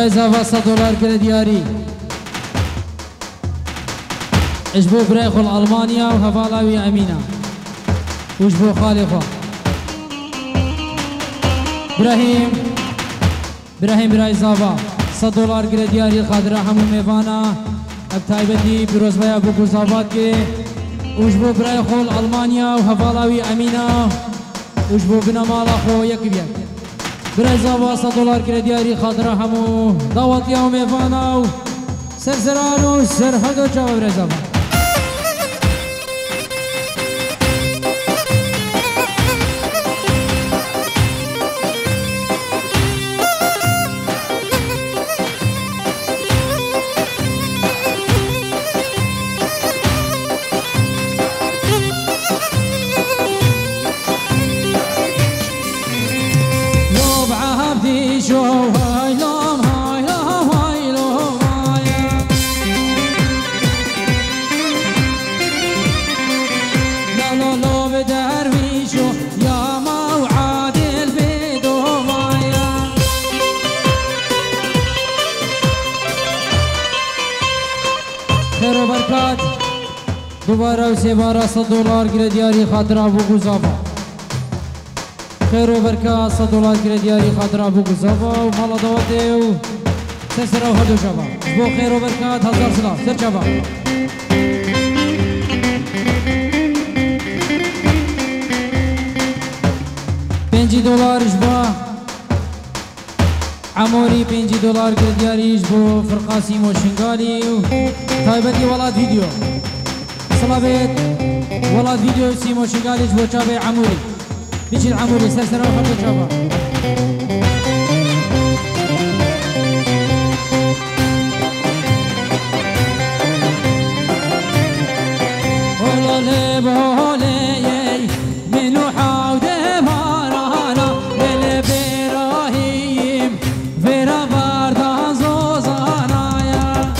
برای زاوا $100 کرد دیاری اجبو برای خل ألمانيا و هفالاوی امینه وجبو خالی خوا براهیم برای زاوا $100 کرد دیاری خاطر همو میوانا اب تایبتی بروزبایا بو زاوات که وجبو برای خل ألمانيا و هفالاوی امینه وجبو بنا مالا خو یک بیاد برای زاوا $100 کرد دیاری خاطر همو دعوتی و میوانا و سرسران و سرحد و جواب برای زاوا دوباره و سه باره $100 کرد دیاری خاطر ابو گزافا خیر و برکات $100 کرد دیاری خاطر ابو گزافا و مالا دواته و سسر و هدو شبا بو خیر و برکات هزار سلام سر شبا $5 جبا عموری $5 کرد دیاریش بو فرقاسی موشنگالی و تایبتی ولاد ویدیو صلابت ولاد فيديو سيمو شغاليش بو چابه عموري بيجي عموري سرسر وخطو چابه هولي بولي منو حاود بارانا بل براهيم فرا باردان زوزانايا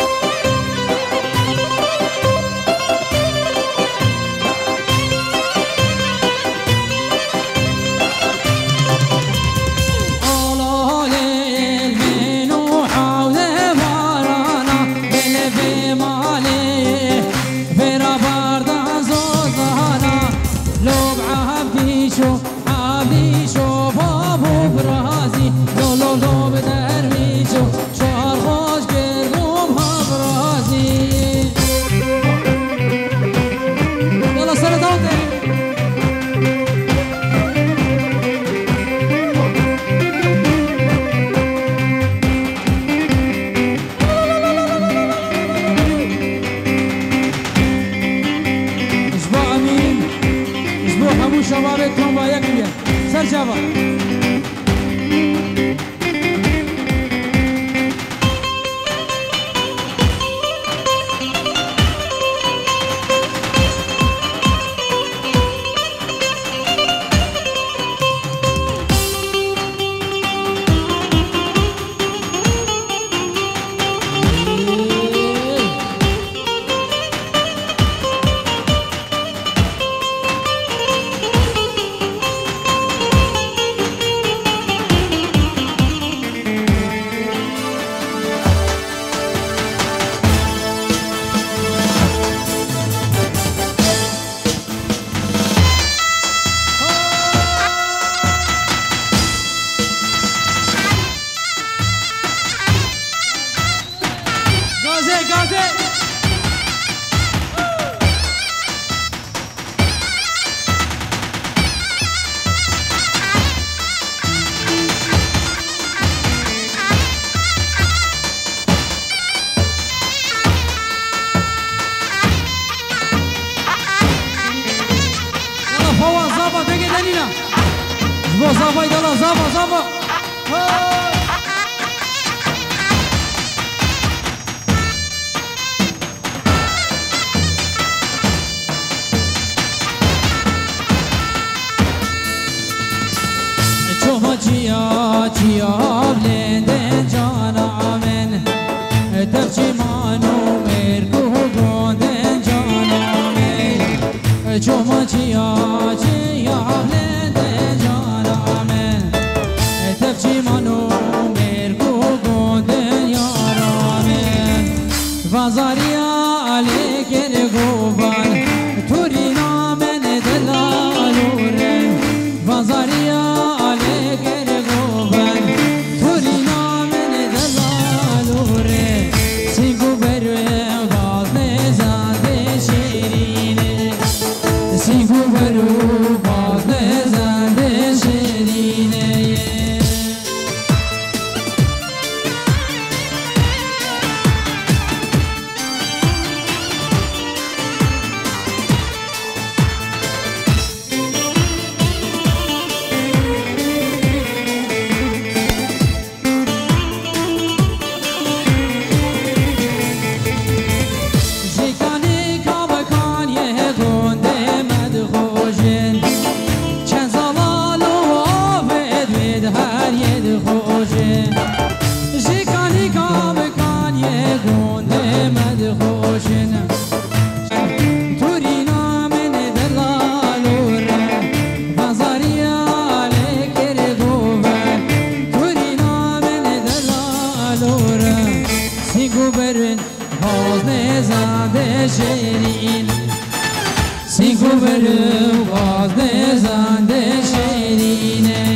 شبابتكم وياكم سر شباب زافا يلا زافا چوما چیا بلندن جانا من تفچی مانو مرکو گوندن جانا من چوما چیا بلندن جانا من تفچی مانو مرکو گوندن بازاریا علی کرگوبان تورینا من دلالوره بازاریا علی کرگوبان تورینا من دلالوره سیگو برو باز نزاده شیرینه سیگو برو باز نزاده شیرینه شیرین سیگو برو باز نزنده شیرینه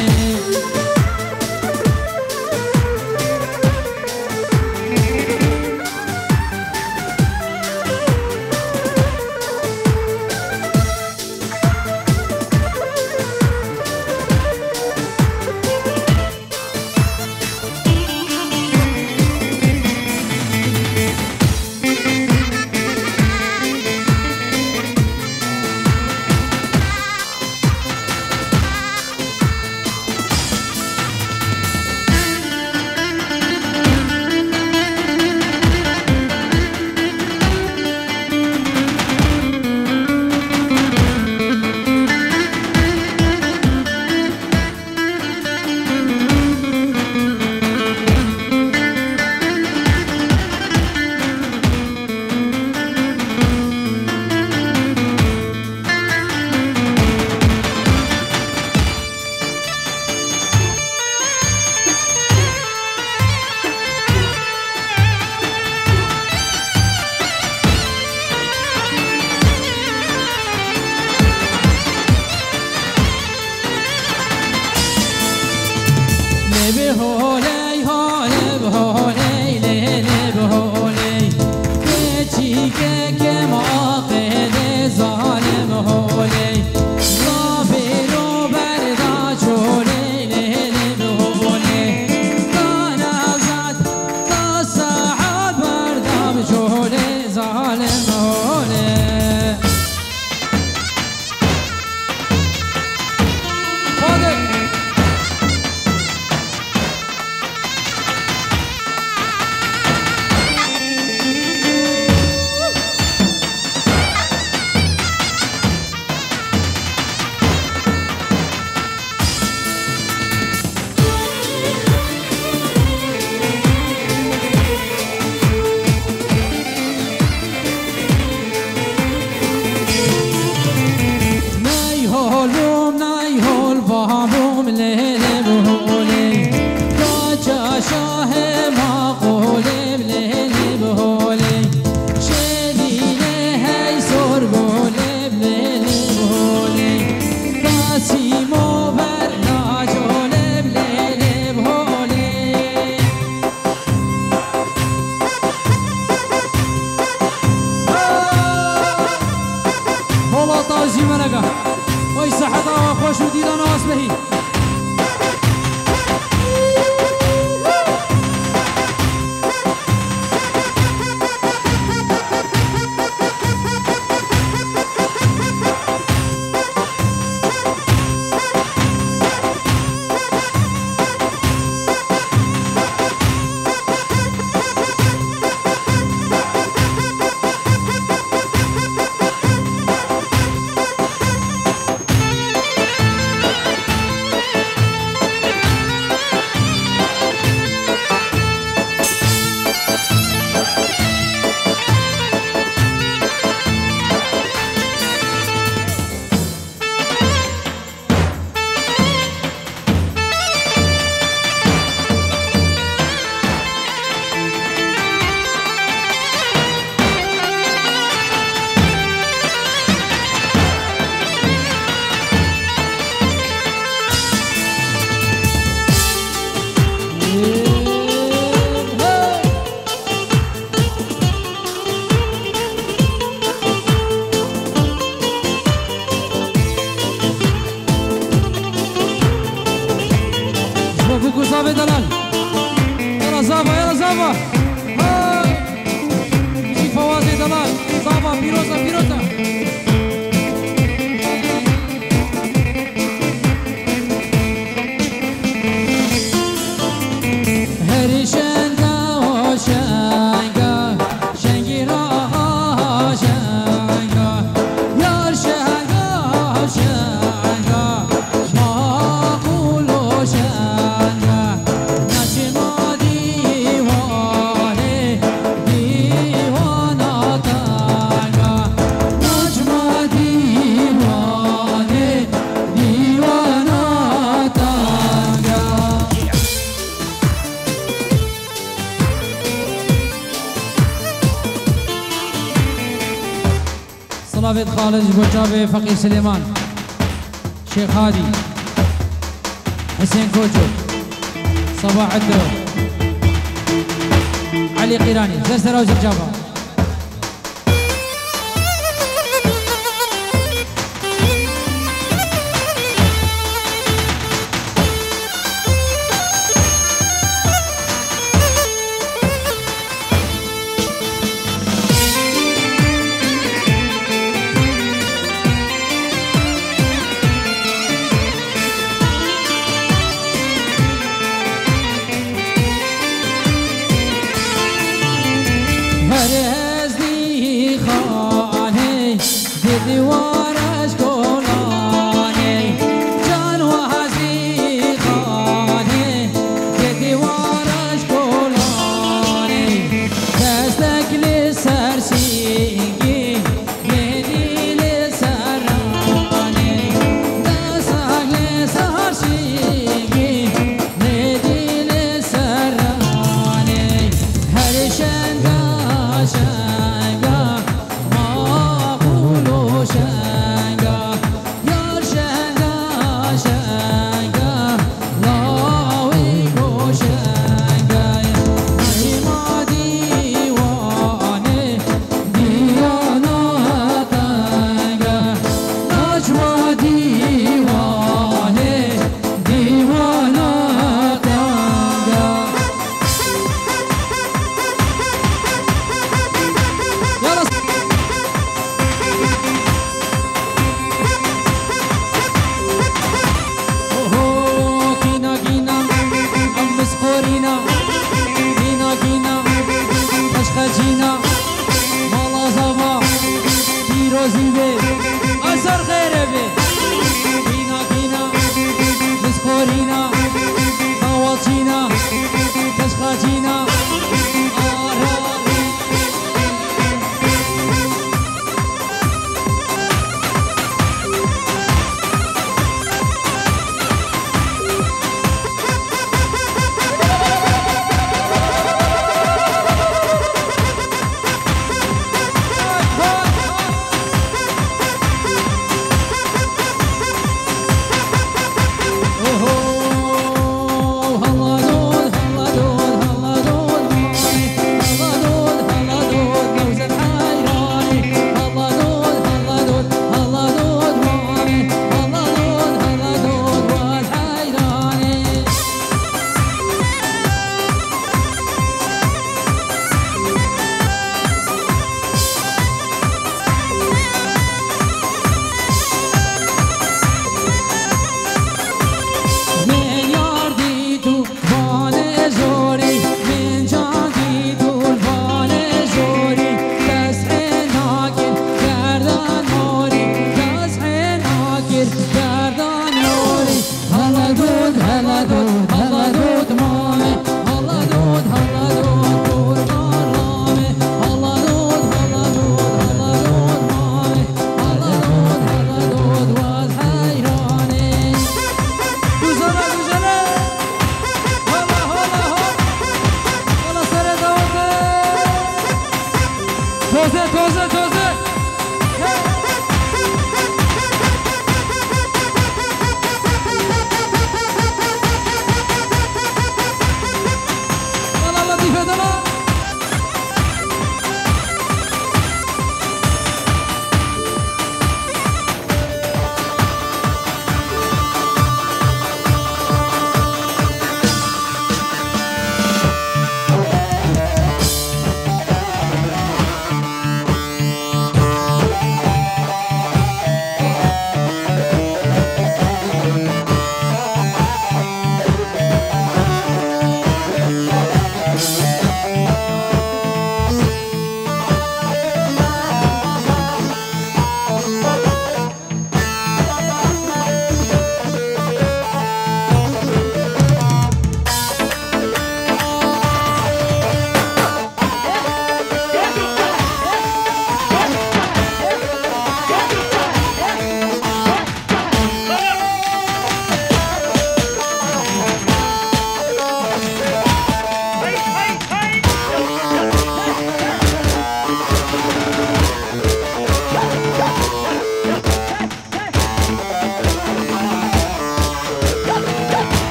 بهولي هولي بهولي ليلي بهولي كيتشيك كما قيد ظالم هولي ظافر بردا شولي ليلي بهولي كان زاد تصعد بردا بشولي ظالم هولي وي صحة وخوش وديدان واسبهي صلافت خالد بوچاوي فقيه سليمان شيخ هادي حسين كوجو صباح الدور علي قيراني زرزرة وزرجابة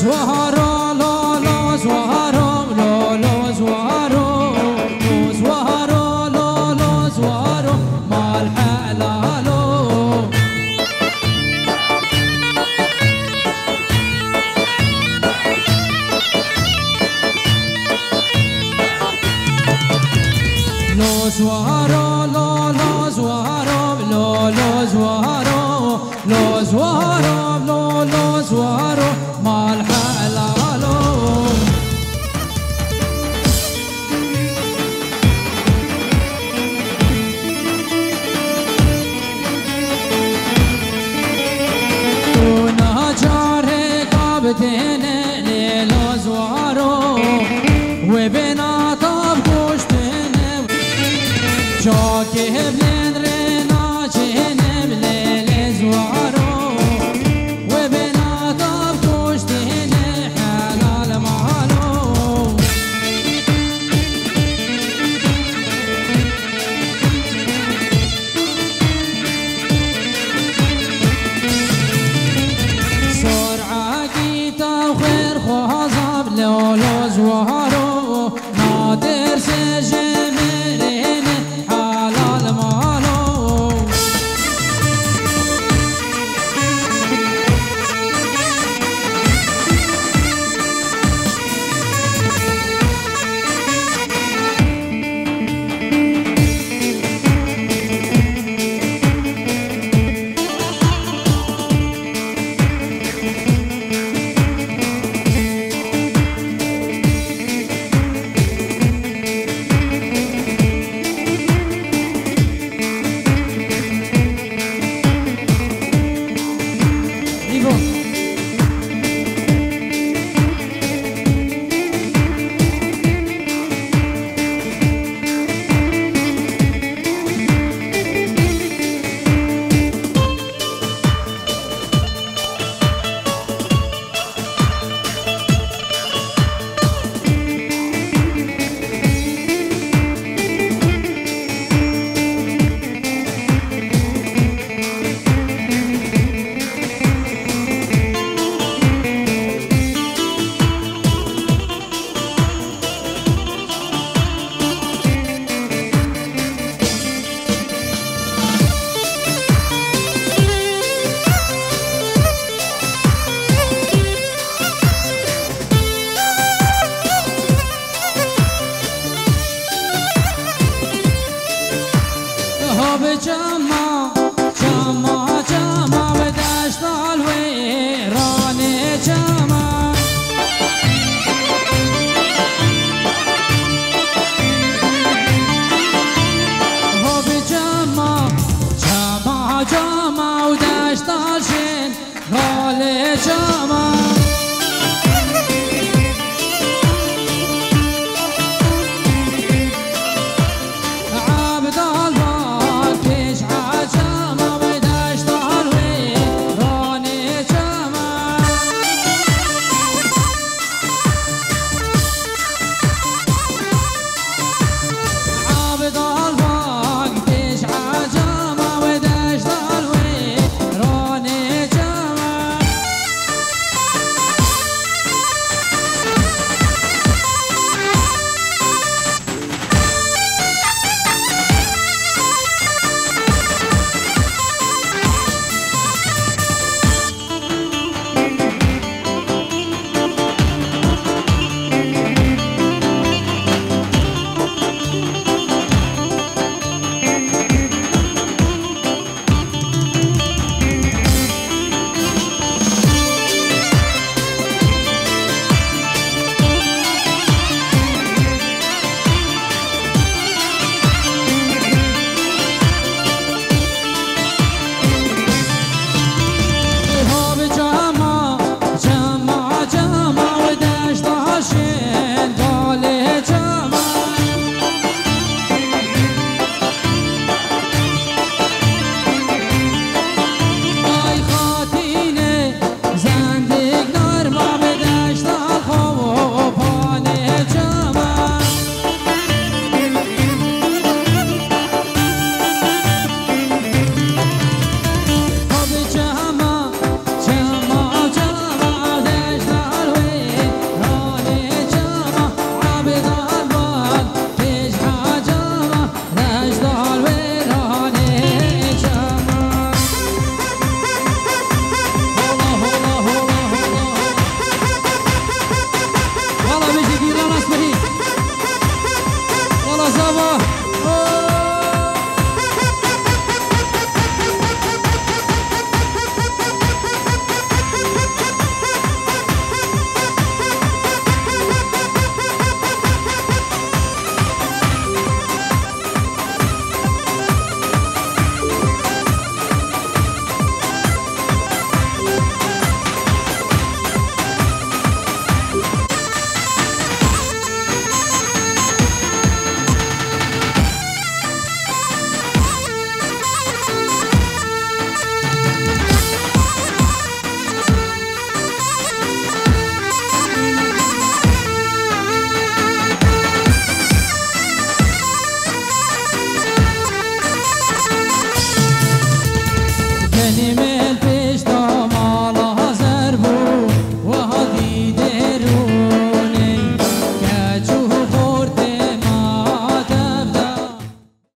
زوارو لولو زوارو لولو زوارو زوارو لولو زوارو مال حلالو لو زوارو لولو زوارو لولو زوارو لو زوارو لولو زوارو مال حلالو تونا جاره قابتين ليلو زوارو وبنا طاب كشتين شاكي بلين رينا جهنم ليل زوارو وبنا طاب كشتين حلال مالو صور عقيتا وخير خوازب لولو زوارو